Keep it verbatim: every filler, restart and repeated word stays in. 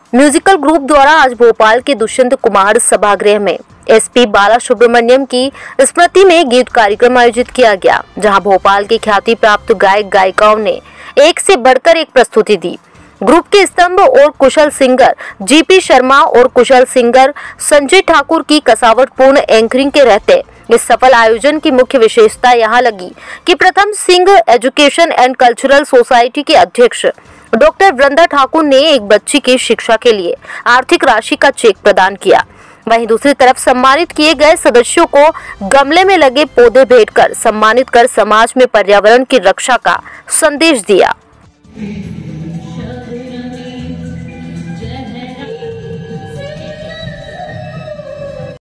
Musical group द्वारा आज भोपाल के दुष्यंत कुमार सभागृह में एसपी बाला सुब्रमण्यम की स्मृति में गीत कार्यक्रम आयोजित किया गया, जहां भोपाल के ख्याति प्राप्त गायक गायिकाओं ने एक से बढ़कर एक प्रस्तुति दी। ग्रुप के स्तंभ और कुशल सिंगर जीपी शर्मा और कुशल सिंगर संजय ठाकुर की कसावटपूर्ण एंकरिंग के रहते इस सफल आयोजन की मुख्य विशेषता यहाँ लगी कि Pratham Singh education and cultural society के अध्यक्ष डॉक्टर वृंदा ठाकुर ने एक बच्ची की शिक्षा के लिए आर्थिक राशि का चेक प्रदान किया। वहीं दूसरी तरफ सम्मानित किए गए सदस्यों को गमले में लगे पौधे भेंट कर सम्मानित कर समाज में पर्यावरण की रक्षा का संदेश दिया।